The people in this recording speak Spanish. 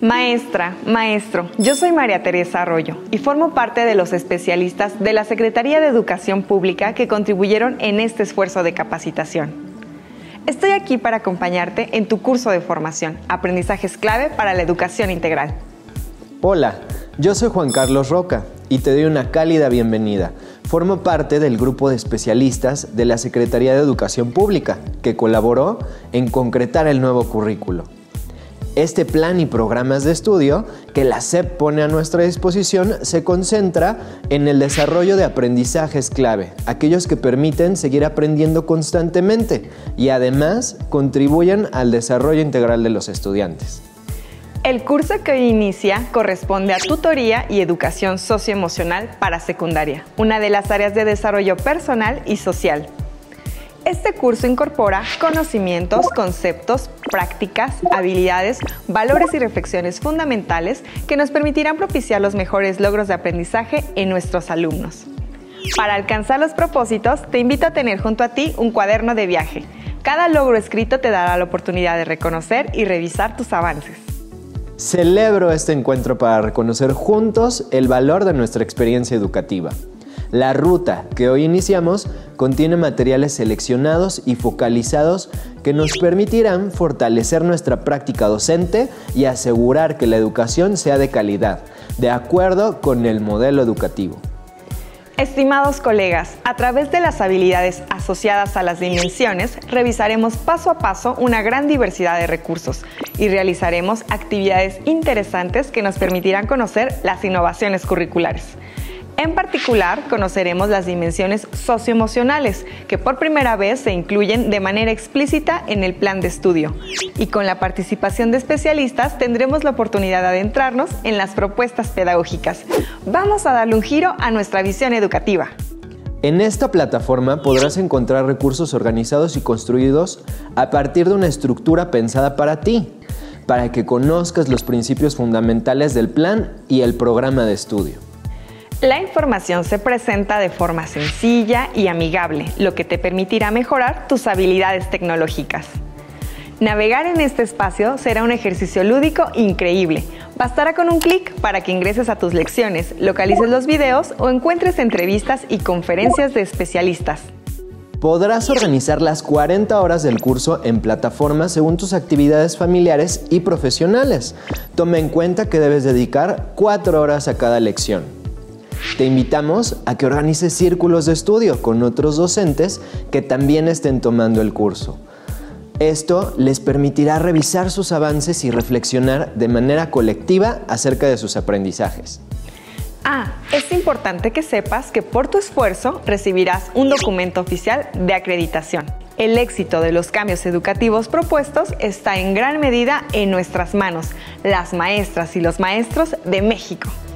Maestra, maestro, yo soy María Teresa Arroyo y formo parte de los especialistas de la Secretaría de Educación Pública que contribuyeron en este esfuerzo de capacitación. Estoy aquí para acompañarte en tu curso de formación, Aprendizajes Clave para la Educación Integral. Hola, yo soy Juan Carlos Roca y te doy una cálida bienvenida. Formo parte del grupo de especialistas de la Secretaría de Educación Pública, que colaboró en concretar el nuevo currículo. Este plan y programas de estudio que la SEP pone a nuestra disposición se concentra en el desarrollo de aprendizajes clave, aquellos que permiten seguir aprendiendo constantemente y además contribuyen al desarrollo integral de los estudiantes. El curso que hoy inicia corresponde a Tutoría y Educación Socioemocional para Secundaria, una de las áreas de desarrollo personal y social. Este curso incorpora conocimientos, conceptos, prácticas, habilidades, valores y reflexiones fundamentales que nos permitirán propiciar los mejores logros de aprendizaje en nuestros alumnos. Para alcanzar los propósitos, te invito a tener junto a ti un cuaderno de viaje. Cada logro escrito te dará la oportunidad de reconocer y revisar tus avances. Celebro este encuentro para reconocer juntos el valor de nuestra experiencia educativa. La ruta que hoy iniciamos contiene materiales seleccionados y focalizados que nos permitirán fortalecer nuestra práctica docente y asegurar que la educación sea de calidad, de acuerdo con el modelo educativo. Estimados colegas, a través de las habilidades asociadas a las dimensiones, revisaremos paso a paso una gran diversidad de recursos y realizaremos actividades interesantes que nos permitirán conocer las innovaciones curriculares. En particular, conoceremos las dimensiones socioemocionales, que por primera vez se incluyen de manera explícita en el plan de estudio. Y con la participación de especialistas tendremos la oportunidad de adentrarnos en las propuestas pedagógicas. Vamos a darle un giro a nuestra visión educativa. En esta plataforma podrás encontrar recursos organizados y construidos a partir de una estructura pensada para ti, para que conozcas los principios fundamentales del plan y el programa de estudio. La información se presenta de forma sencilla y amigable, lo que te permitirá mejorar tus habilidades tecnológicas. Navegar en este espacio será un ejercicio lúdico increíble. Bastará con un clic para que ingreses a tus lecciones, localices los videos o encuentres entrevistas y conferencias de especialistas. Podrás organizar las 40 horas del curso en plataformas según tus actividades familiares y profesionales. Toma en cuenta que debes dedicar 4 horas a cada lección. Te invitamos a que organices círculos de estudio con otros docentes que también estén tomando el curso. Esto les permitirá revisar sus avances y reflexionar de manera colectiva acerca de sus aprendizajes. Es importante que sepas que por tu esfuerzo recibirás un documento oficial de acreditación. El éxito de los cambios educativos propuestos está en gran medida en nuestras manos, las maestras y los maestros de México.